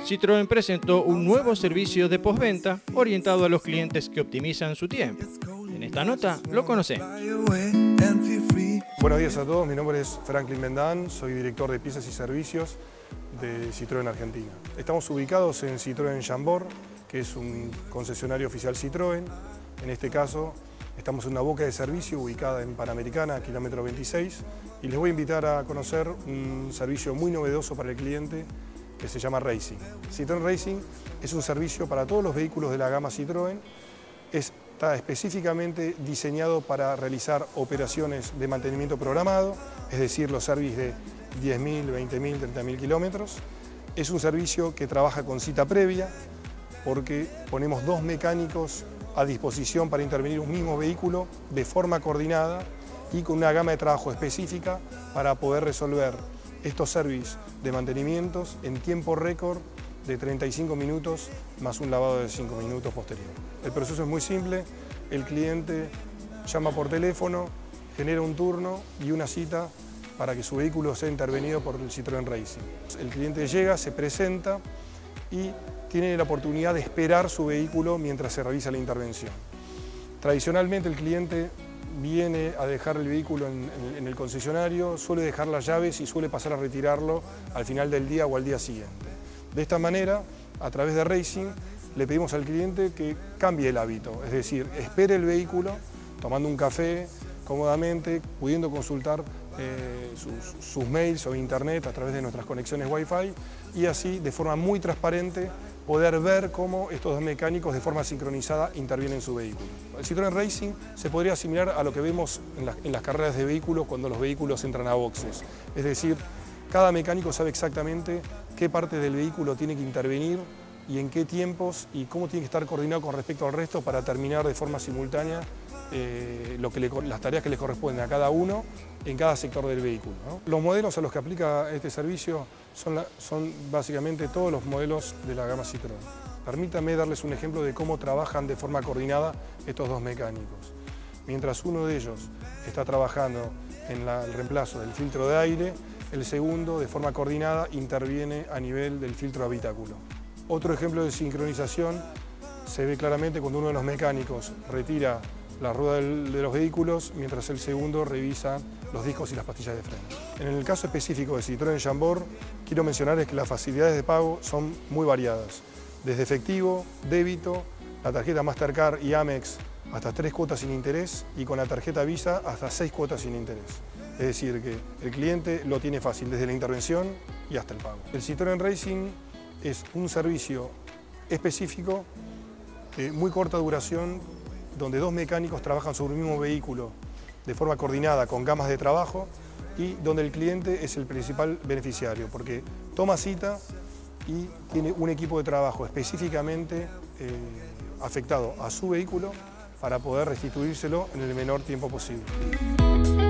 Citroën presentó un nuevo servicio de postventa orientado a los clientes que optimizan su tiempo. En esta nota lo conocemos. Buenos días a todos, mi nombre es Franklin Mendán, soy director de piezas y servicios de Citroën Argentina. Estamos ubicados en Citroën Chambord, que es un concesionario oficial Citroën. En este caso, estamos en una boca de servicio ubicada en Panamericana, kilómetro 26, y les voy a invitar a conocer un servicio muy novedoso para el cliente que se llama Racing. Citroën Racing es un servicio para todos los vehículos de la gama Citroën. Está específicamente diseñado para realizar operaciones de mantenimiento programado, es decir, los servicios de 10.000, 20.000, 30.000 kilómetros. Es un servicio que trabaja con cita previa porque ponemos dos mecánicos a disposición para intervenir un mismo vehículo de forma coordinada y con una gama de trabajo específica para poder resolver estos servicios de mantenimientos en tiempo récord de 35 minutos más un lavado de 5 minutos posterior. El proceso es muy simple, el cliente llama por teléfono, genera un turno y una cita para que su vehículo sea intervenido por el Citroën Racing. El cliente llega, se presenta y tiene la oportunidad de esperar su vehículo mientras se realiza la intervención. Tradicionalmente el cliente viene a dejar el vehículo en el concesionario, suele dejar las llaves y suele pasar a retirarlo al final del día o al día siguiente. De esta manera, a través de Racing, le pedimos al cliente que cambie el hábito, es decir, espere el vehículo tomando un café cómodamente, pudiendo consultar sus mails o internet a través de nuestras conexiones Wi-Fi y así, de forma muy transparente, poder ver cómo estos dos mecánicos de forma sincronizada intervienen en su vehículo. El Citroën Racing se podría asimilar a lo que vemos en las carreras de vehículos cuando los vehículos entran a boxes. Es decir, cada mecánico sabe exactamente qué parte del vehículo tiene que intervenir y en qué tiempos y cómo tiene que estar coordinado con respecto al resto para terminar de forma simultánea las tareas que les corresponden a cada uno en cada sector del vehículo, ¿no? Los modelos a los que aplica este servicio son básicamente todos los modelos de la gama Citroën. Permítanme darles un ejemplo de cómo trabajan de forma coordinada estos dos mecánicos. Mientras uno de ellos está trabajando en el reemplazo del filtro de aire, el segundo, de forma coordinada, interviene a nivel del filtro de habitáculo. Otro ejemplo de sincronización se ve claramente cuando uno de los mecánicos retira la rueda de los vehículos, mientras el segundo revisa los discos y las pastillas de freno. En el caso específico de Citroën Chambord, quiero mencionar que las facilidades de pago son muy variadas. Desde efectivo, débito, la tarjeta Mastercard y Amex hasta 3 cuotas sin interés y con la tarjeta Visa hasta 6 cuotas sin interés. Es decir, que el cliente lo tiene fácil desde la intervención y hasta el pago. El Citroën Racing es un servicio específico de muy corta duración, donde dos mecánicos trabajan sobre un mismo vehículo de forma coordinada con gamas de trabajo y donde el cliente es el principal beneficiario porque toma cita y tiene un equipo de trabajo específicamente afectado a su vehículo para poder restituírselo en el menor tiempo posible.